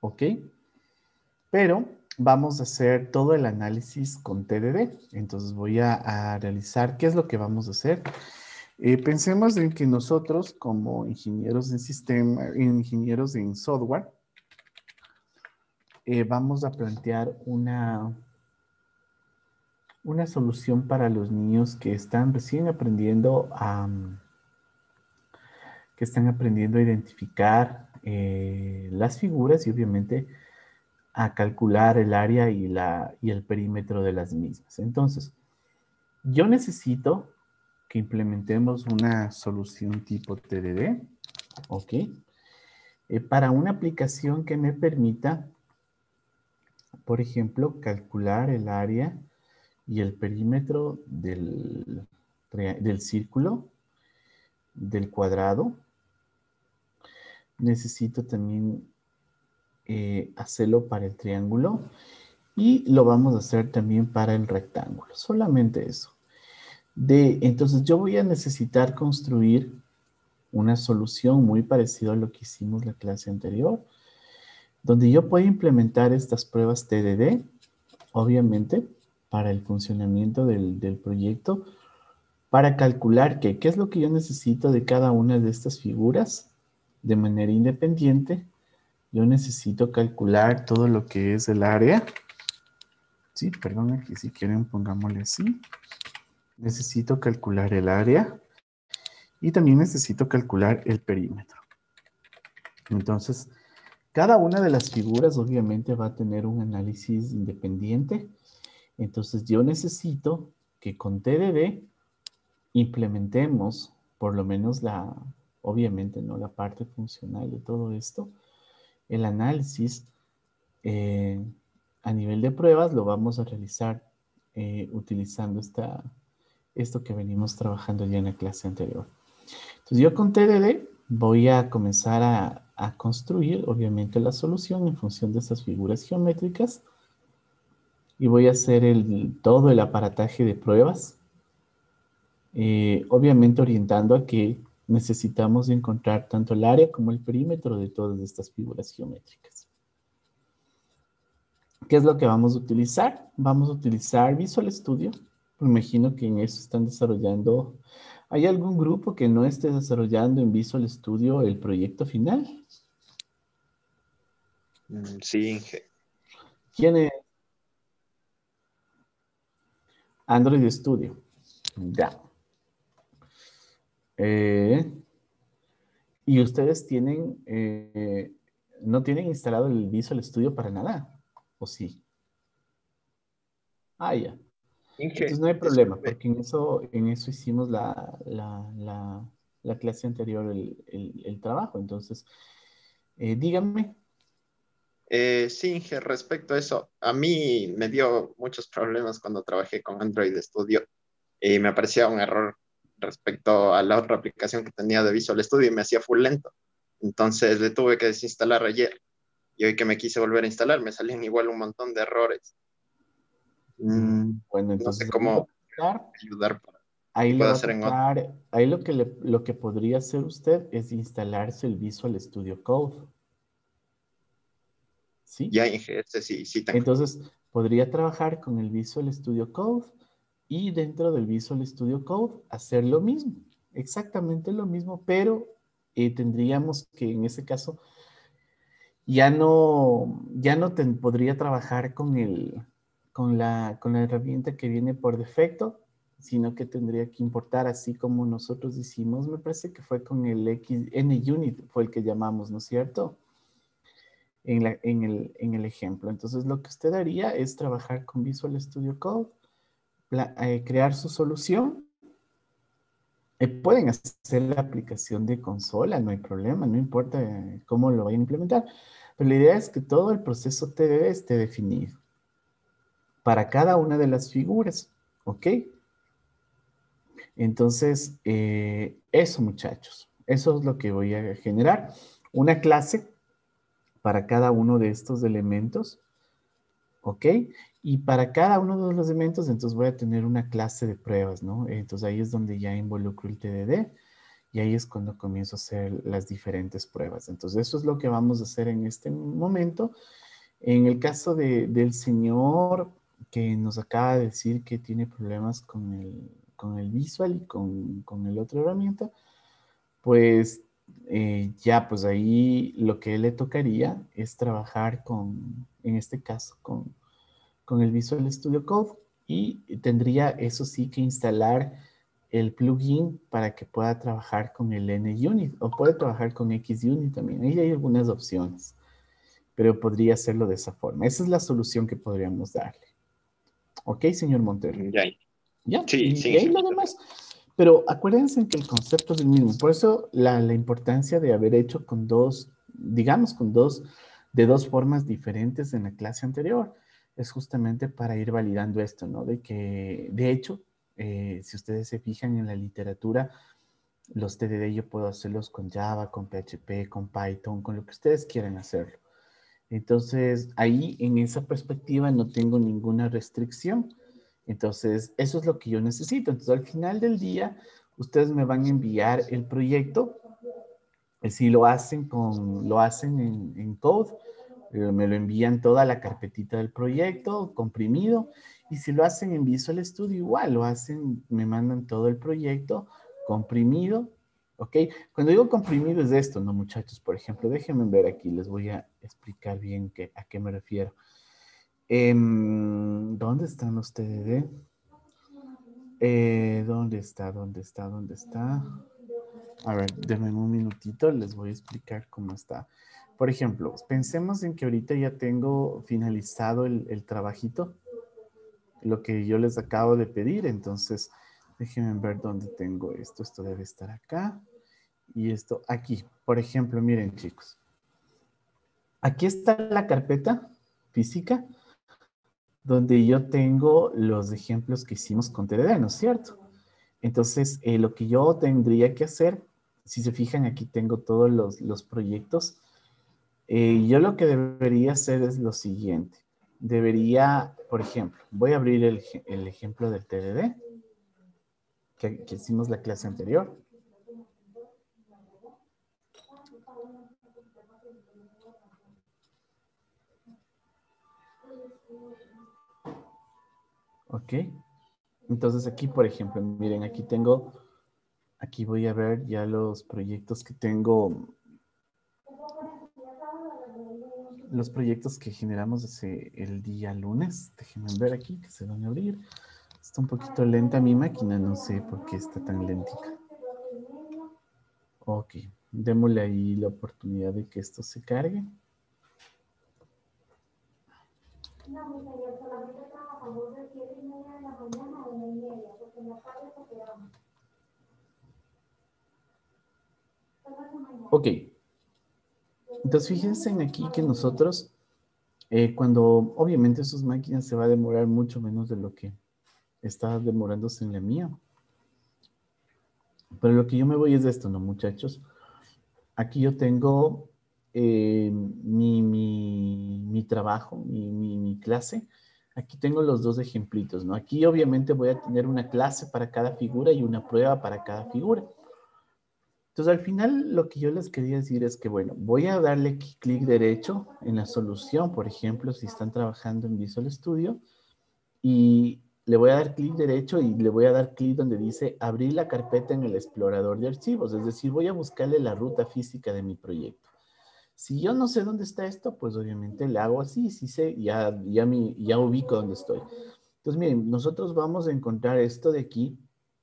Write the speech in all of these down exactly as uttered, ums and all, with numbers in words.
¿ok? Pero vamos a hacer todo el análisis con T D D. Entonces voy a, a realizar, ¿qué es lo que vamos a hacer? Eh, pensemos en que nosotros como ingenieros en sistema, ingenieros en software, eh, vamos a plantear una, una solución para los niños que están recién aprendiendo a, que están aprendiendo a identificar eh, las figuras y obviamente a calcular el área y, la, y el perímetro de las mismas. Entonces, yo necesito que implementemos una solución tipo T D D, ¿ok? Eh, para una aplicación que me permita, por ejemplo, calcular el área y el perímetro del, del círculo, del cuadrado. Necesito también eh, hacerlo para el triángulo y lo vamos a hacer también para el rectángulo. Solamente eso. De, entonces yo voy a necesitar construir una solución muy parecida a lo que hicimos la clase anterior, donde yo puedo implementar estas pruebas T D D, obviamente, para el funcionamiento del, del proyecto, para calcular que, qué es lo que yo necesito de cada una de estas figuras de manera independiente. Yo necesito calcular todo lo que es el área. Sí, perdón, aquí si quieren pongámosle así. Necesito calcular el área y también necesito calcular el perímetro. Entonces, cada una de las figuras obviamente va a tener un análisis independiente. Entonces, yo necesito que con T D D implementemos por lo menos la, obviamente, ¿no? La parte funcional de todo esto. El análisis eh, a nivel de pruebas lo vamos a realizar eh, utilizando esta, esto que venimos trabajando ya en la clase anterior. Entonces yo con T D D voy a comenzar a, a construir obviamente la solución en función de esas figuras geométricas y voy a hacer el, todo el aparataje de pruebas, eh, obviamente orientando a que necesitamos encontrar tanto el área como el perímetro de todas estas figuras geométricas. ¿Qué es lo que vamos a utilizar? Vamos a utilizar Visual Studio. Me imagino que en eso están desarrollando. ¿Hay algún grupo que no esté desarrollando en Visual Studio el proyecto final? Mm, sí, Inge. ¿Quién es? Android Studio. Ya. Eh, ¿y ustedes tienen, eh, no tienen instalado el Visual Studio para nada? ¿O sí? Ah, ya. Inge, Entonces no hay problema, disculpe. porque en eso, en eso hicimos la, la, la, la clase anterior, el, el, el trabajo. Entonces, eh, díganme. Eh, sí, Inge, respecto a eso, a mí me dio muchos problemas cuando trabajé con Android Studio y me aparecía un error respecto a la otra aplicación que tenía de Visual Studio y me hacía full lento. Entonces le tuve que desinstalar ayer y hoy que me quise volver a instalar me salían igual un montón de errores. Mm, Mm, bueno, no sé entonces ahí le va a cómo tocar, ayudar para ahí que le pueda va a hacer en otro. tocar, ahí lo que, le- lo que podría hacer usted es instalarse el Visual Studio Code, ¿sí? Ya, Inge, este sí, sí tengo. Entonces, podría trabajar con el Visual Studio Code y dentro del Visual Studio Code hacer lo mismo, exactamente lo mismo, pero eh, tendríamos que en ese caso ya no, ya no ten- podría trabajar con el, con la, con la herramienta que viene por defecto, sino que tendría que importar así como nosotros hicimos, me parece que fue con el X, NUnit, fue el que llamamos, ¿no es cierto? En, la, en, el, en el ejemplo. Entonces lo que usted haría es trabajar con Visual Studio Code, pla- eh, crear su solución. Eh, pueden hacer la aplicación de consola, no hay problema, no importa eh, cómo lo vayan a implementar. Pero la idea es que todo el proceso T D D esté definido para cada una de las figuras, ¿ok? Entonces, eh, eso muchachos, eso es lo que voy a generar. Una clase para cada uno de estos elementos, ¿ok? Y para cada uno de los elementos, entonces voy a tener una clase de pruebas, ¿no? Entonces ahí es donde ya involucro el T D D y ahí es cuando comienzo a hacer las diferentes pruebas. Entonces, eso es lo que vamos a hacer en este momento. En el caso de, del señor que nos acaba de decir que tiene problemas con el, con el visual y con, con el otra herramienta, pues eh, ya, pues ahí lo que le tocaría es trabajar con, en este caso, con, con el Visual Studio Code y tendría, eso sí, que instalar el plugin para que pueda trabajar con el NUnit o puede trabajar con XUnit también. Ahí hay algunas opciones, pero podría hacerlo de esa forma. Esa es la solución que podríamos darle. ¿Ok, señor Montero? Ya. ¿Ya? Sí, Y, sí, y ahí Inge, lo muchas demás. gracias. Pero acuérdense que el concepto es el mismo. Por eso la, la importancia de haber hecho con dos, digamos, con dos, de dos formas diferentes en la clase anterior, es justamente para ir validando esto, ¿no? De que, de hecho, eh, si ustedes se fijan en la literatura, los T D D yo puedo hacerlos con Java, con P H P, con Python, con lo que ustedes quieran hacerlo. Entonces, ahí en esa perspectiva no tengo ninguna restricción. Entonces, eso es lo que yo necesito. Entonces, al final del día, ustedes me van a enviar el proyecto. Si lo hacen con, lo hacen en, en Code, eh, me lo envían toda la carpetita del proyecto, comprimido. Y si lo hacen en Visual Studio, igual, lo hacen, me mandan todo el proyecto comprimido. ¿Ok? Cuando digo comprimido es esto, ¿no, muchachos? Por ejemplo, déjenme ver aquí, les voy a explicar bien qué, a qué me refiero. Eh, ¿Dónde están los T D D? Eh, ¿Dónde está? ¿Dónde está? ¿Dónde está? A ver, denme un minutito, les voy a explicar cómo está. Por ejemplo, pensemos en que ahorita ya tengo finalizado el, el trabajito, lo que yo les acabo de pedir. Entonces, déjenme ver dónde tengo esto. Esto debe estar acá. Y esto aquí. Por ejemplo, miren, chicos. Aquí está la carpeta física donde yo tengo los ejemplos que hicimos con T D D, ¿no es cierto? Entonces, eh, lo que yo tendría que hacer, si se fijan, aquí tengo todos los, los proyectos. Eh, yo lo que debería hacer es lo siguiente. Debería, por ejemplo, voy a abrir el, el ejemplo del T D D que, que hicimos la clase anterior. Ok. Entonces aquí, por ejemplo, miren, aquí tengo, aquí voy a ver ya los proyectos que tengo, los proyectos que generamos desde el día lunes. Déjenme ver aquí que se van a abrir. Está un poquito lenta mi máquina, no sé por qué está tan lentita. Ok, démosle ahí la oportunidad de que esto se cargue. No, mi señor, solamente trabajamos de siete y media de la mañana a una y media, porque en la tarde se quedamos. Ok, entonces fíjense en aquí que nosotros, eh, cuando obviamente sus máquinas se va a demorar mucho menos de lo que está demorándose en la mía. Pero lo que yo me voy es de esto, ¿no, muchachos? Aquí yo tengo eh, mi, mi, mi, trabajo, mi, mi, mi clase. Aquí tengo los dos ejemplitos, ¿no? Aquí obviamente voy a tener una clase para cada figura y una prueba para cada figura. Entonces, al final, lo que yo les quería decir es que, bueno, voy a darle clic derecho en la solución, por ejemplo, si están trabajando en Visual Studio, y le voy a dar clic derecho y le voy a dar clic donde dice abrir la carpeta en el explorador de archivos, es decir, voy a buscarle la ruta física de mi proyecto. Si yo no sé dónde está esto, pues obviamente le hago así, si sé, ya, ya, mi, ya ubico dónde estoy. Entonces, miren, nosotros vamos a encontrar esto de aquí.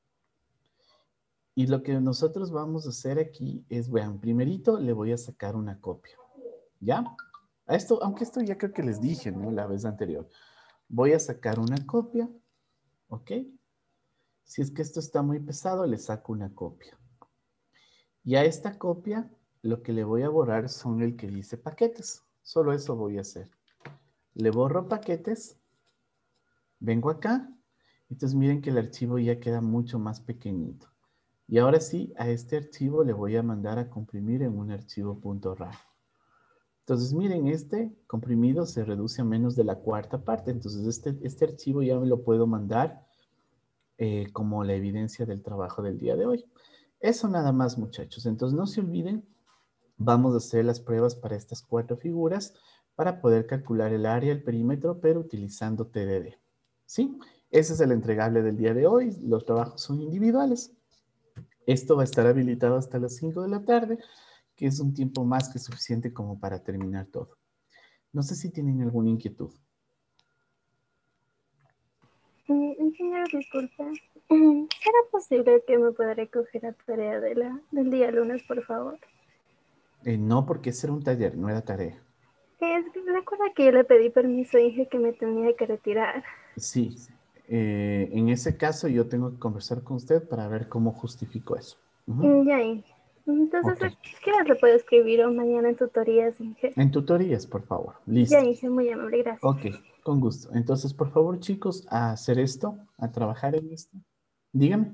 Y lo que nosotros vamos a hacer aquí es, vean, primerito le voy a sacar una copia. ¿Ya? A esto, aunque esto ya creo que les dije, ¿no? La vez anterior. Voy a sacar una copia. ¿Ok? Si es que esto está muy pesado, le saco una copia. Y a esta copia, lo que le voy a borrar son el que dice paquetes. Solo eso voy a hacer. Le borro paquetes. Vengo acá. Entonces miren que el archivo ya queda mucho más pequeñito. Y ahora sí, a este archivo le voy a mandar a comprimir en un archivo .rar. Entonces, miren, este comprimido se reduce a menos de la cuarta parte. Entonces, este, este archivo ya me lo puedo mandar eh, como la evidencia del trabajo del día de hoy. Eso nada más, muchachos. Entonces no se olviden, vamos a hacer las pruebas para estas cuatro figuras para poder calcular el área, el perímetro, pero utilizando T D D. ¿Sí? Ese es el entregable del día de hoy. Los trabajos son individuales. Esto va a estar habilitado hasta las cinco de la tarde, que es un tiempo más que suficiente como para terminar todo. No sé si tienen alguna inquietud. Eh, Ingeniero, disculpe. ¿Será posible que me pueda recoger la tarea de la, del día lunes, por favor? Eh, no, porque ese era un taller, no era tarea. Es que recuerda que yo le pedí permiso y dije que me tenía que retirar. Sí, eh, en ese caso yo tengo que conversar con usted para ver cómo justifico eso. Ujú. Mm, Ya, Inge. Entonces, Ok. ¿a qué hora le puedo escribir o mañana en tutorías, Inge? En tutorías, por favor. Ya, Listo. Inge, muy amable, gracias. Ok, con gusto. Entonces, por favor, chicos, a hacer esto, a trabajar en esto. Díganme,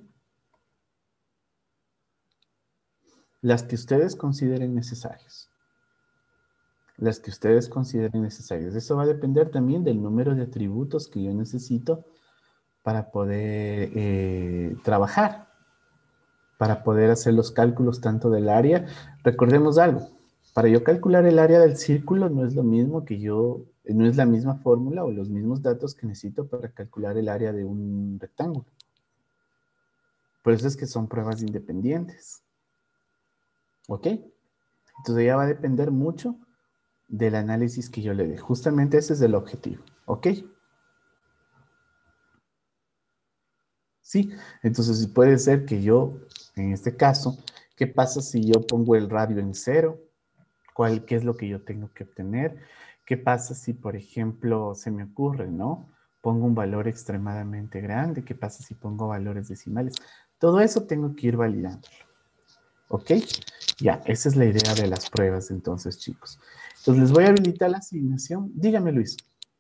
las que ustedes consideren necesarias. Las que ustedes consideren necesarias. Eso va a depender también del número de atributos que yo necesito para poder eh, trabajar, para poder hacer los cálculos tanto del área. Recordemos algo, para yo calcular el área del círculo no es lo mismo que yo, no es la misma fórmula o los mismos datos que necesito para calcular el área de un rectángulo. Por eso es que son pruebas independientes. ¿Ok? Entonces ya va a depender mucho del análisis que yo le dé. Justamente ese es el objetivo. ¿Ok? Sí, entonces puede ser que yo, en este caso, ¿qué pasa si yo pongo el radio en cero? ¿Cuál, qué es lo que yo tengo que obtener? ¿Qué pasa si, por ejemplo, se me ocurre, ¿no? Pongo un valor extremadamente grande. ¿Qué pasa si pongo valores decimales? Todo eso tengo que ir validando. ¿Ok? Ya, esa es la idea de las pruebas entonces, chicos. Entonces les voy a habilitar la asignación. Dígame, Luis.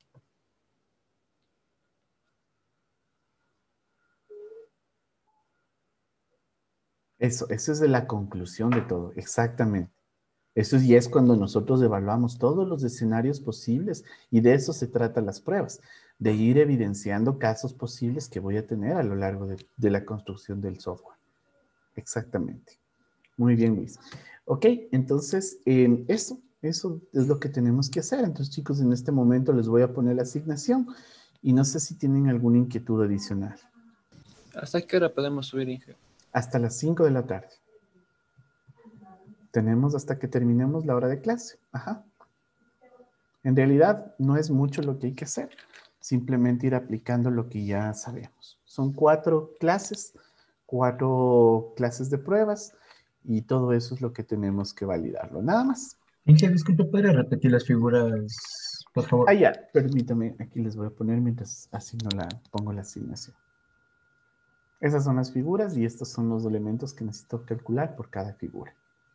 Eso, eso es de la conclusión de todo, exactamente. Eso ya es cuando nosotros evaluamos todos los escenarios posibles y de eso se tratan las pruebas, de ir evidenciando casos posibles que voy a tener a lo largo de, de la construcción del software. Exactamente. Muy bien, Luis. Ok, entonces, eh, eso, eso es lo que tenemos que hacer. Entonces, chicos, en este momento les voy a poner la asignación y no sé si tienen alguna inquietud adicional. ¿Hasta qué hora podemos subir, Inge? Hasta las cinco de la tarde. Tenemos hasta que terminemos la hora de clase. Ajá. En realidad, no es mucho lo que hay que hacer. Simplemente ir aplicando lo que ya sabemos. Son cuatro clases, cuatro clases de pruebas y todo eso es lo que tenemos que validarlo. Nada más. Inge, disculpe, ¿puede repetir las figuras, por favor? Ah, ya, permítame, aquí les voy a poner mientras asigno la, pongo la asignación. Esas son las figuras y estos son los elementos que necesito calcular por cada figura.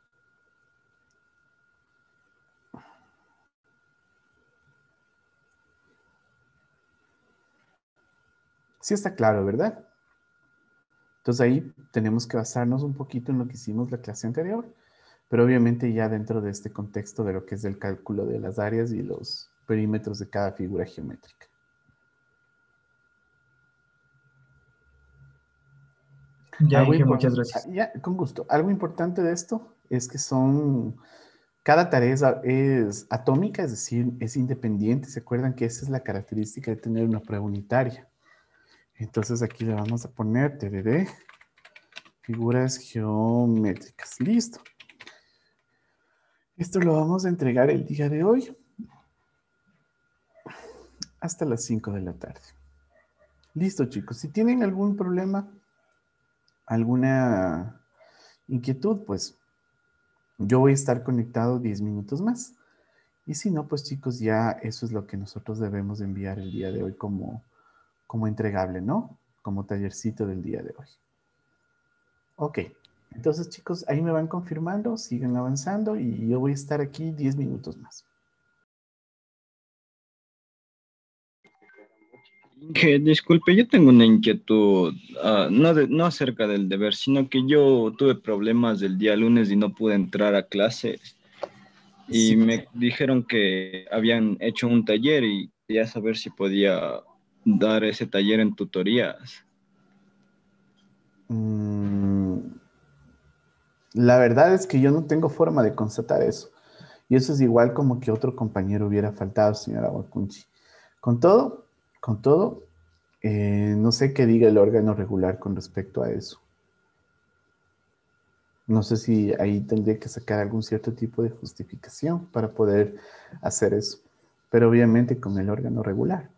Sí está claro, ¿verdad? Entonces ahí tenemos que basarnos un poquito en lo que hicimos la clase anterior, pero obviamente ya dentro de este contexto de lo que es el cálculo de las áreas y los perímetros de cada figura geométrica. Ya, Algo Inge, muchas importante, gracias. ya, con gusto. Algo importante de esto es que son, cada tarea es, a- es atómica, es decir, es independiente. ¿Se acuerdan que esa es la característica de tener una prueba unitaria? Entonces aquí le vamos a poner T D D, figuras geométricas. Listo. Esto lo vamos a entregar el día de hoy hasta las cinco de la tarde. Listo, chicos. Si tienen algún problema, alguna inquietud, pues yo voy a estar conectado diez minutos más. Y si no, pues chicos, ya eso es lo que nosotros debemos enviar el día de hoy como, como entregable, ¿no? Como tallercito del día de hoy. Ok. Entonces, chicos, ahí me van confirmando, siguen avanzando y yo voy a estar aquí diez minutos más. Inge, disculpe, yo tengo una inquietud, ah, no, de- no acerca del deber, sino que yo tuve problemas el día lunes y no pude entrar a clases. Y Sí. me dijeron que habían hecho un taller y quería saber si podía dar ese taller en tutorías. Mm, La verdad es que yo no tengo forma de constatar eso. Y eso es igual como que otro compañero hubiera faltado, señora Wacunchi. Con todo, con todo, eh, no sé qué diga el órgano regular con respecto a eso. No sé si ahí tendría que sacar algún cierto tipo de justificación para poder hacer eso. Pero obviamente con el órgano regular.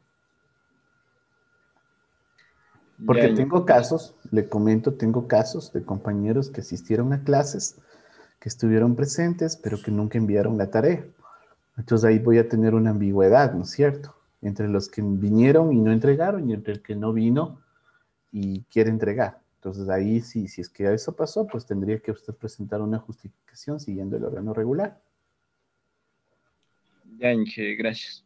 Ya, Porque ya. tengo casos, le comento, tengo casos de compañeros que asistieron a clases, que estuvieron presentes, pero que nunca enviaron la tarea. Entonces ahí voy a tener una ambigüedad, ¿no es cierto? Entre los que vinieron y no entregaron y entre el que no vino y quiere entregar. Entonces ahí sí, si es que eso pasó, pues tendría que usted presentar una justificación siguiendo el órgano regular. Ya, Inge, gracias.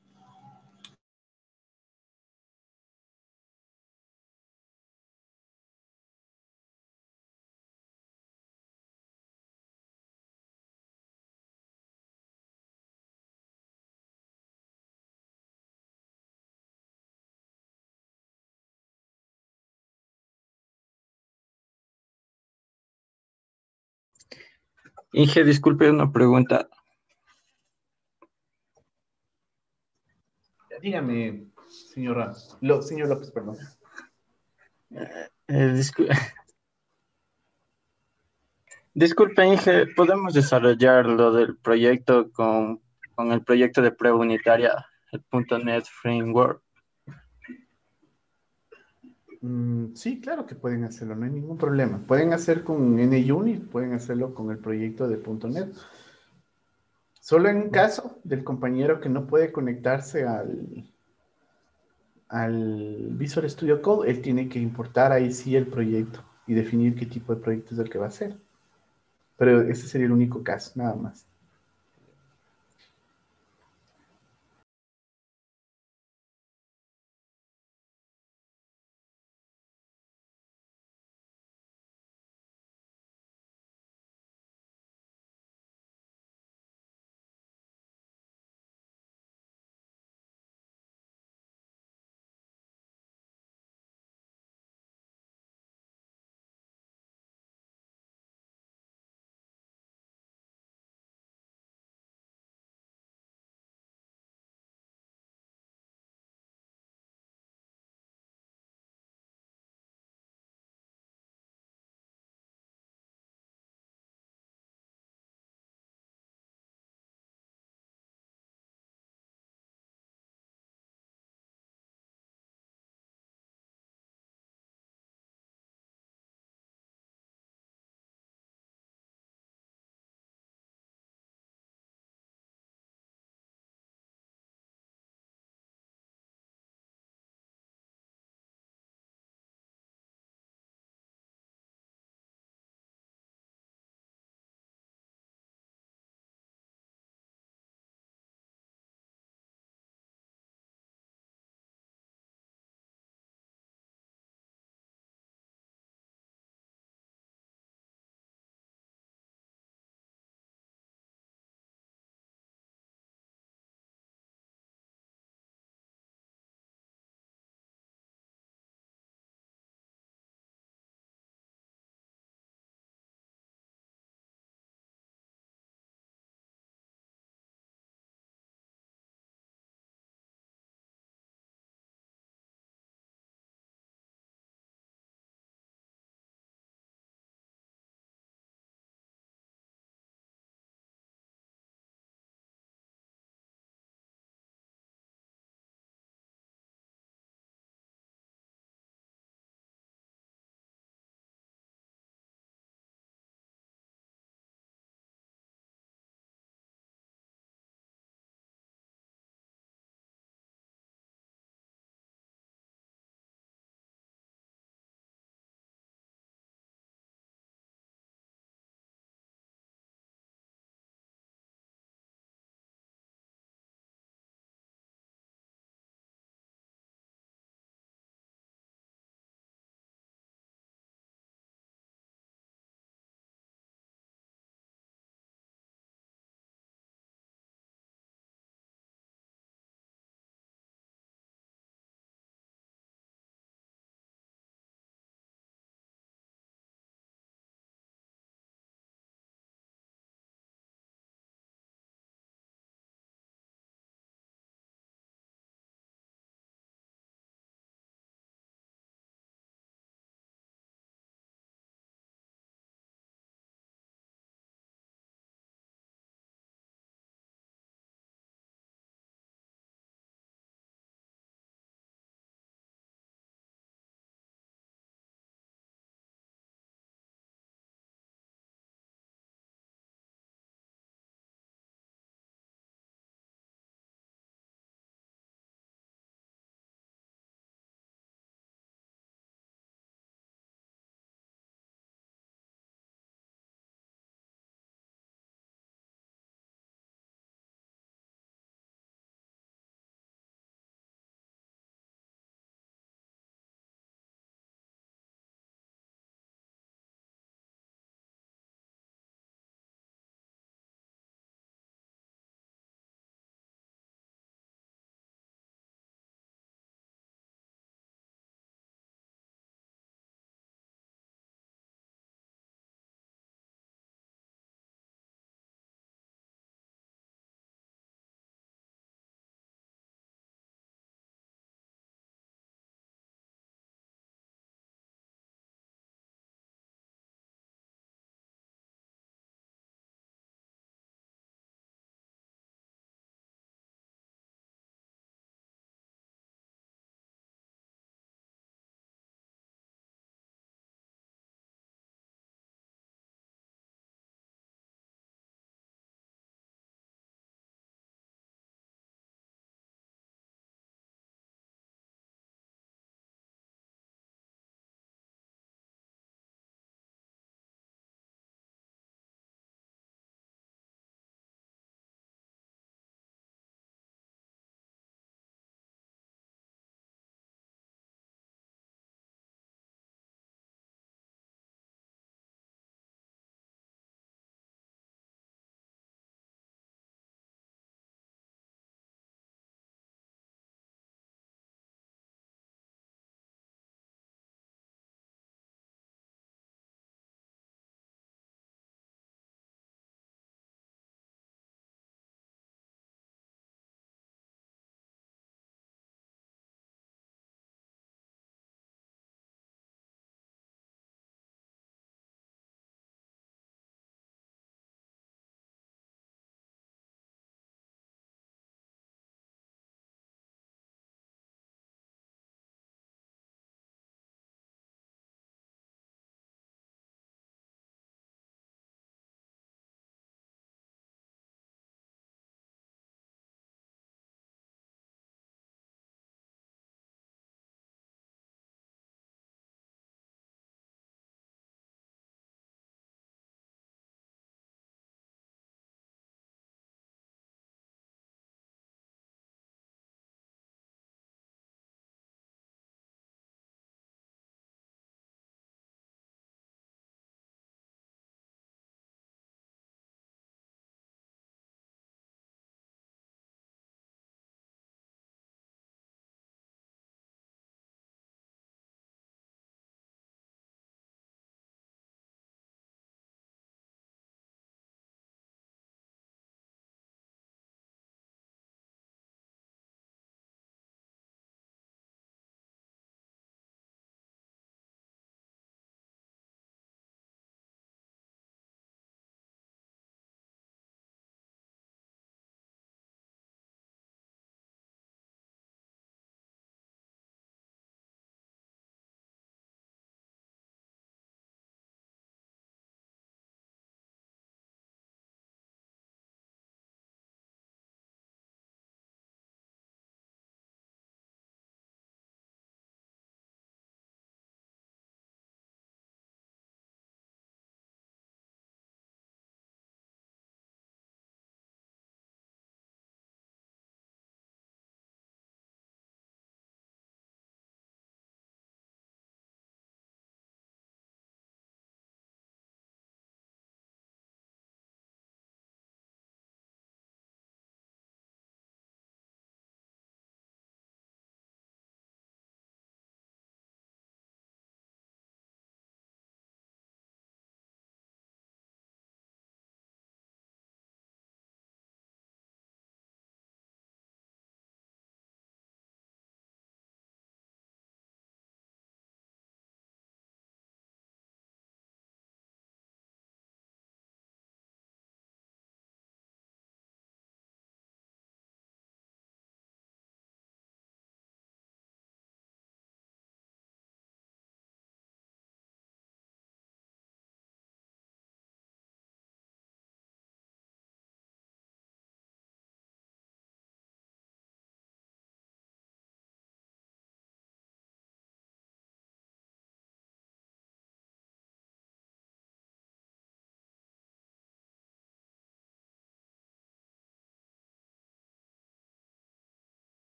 Inge, disculpe una pregunta. Dígame, señora, Lo, señor López, perdón. Eh, discu- disculpe, Inge, ¿podemos desarrollar lo del proyecto con, con el proyecto de prueba unitaria, el punto .NET Framework? Mm, sí, claro que pueden hacerlo, no hay ningún problema. Pueden hacer con NUnit, pueden hacerlo con el proyecto de punto .NET. Solo en un caso del compañero que no puede conectarse al, al Visual Studio Code, él tiene que importar ahí sí el proyecto y definir qué tipo de proyecto es el que va a hacer. Pero ese sería el único caso, nada más.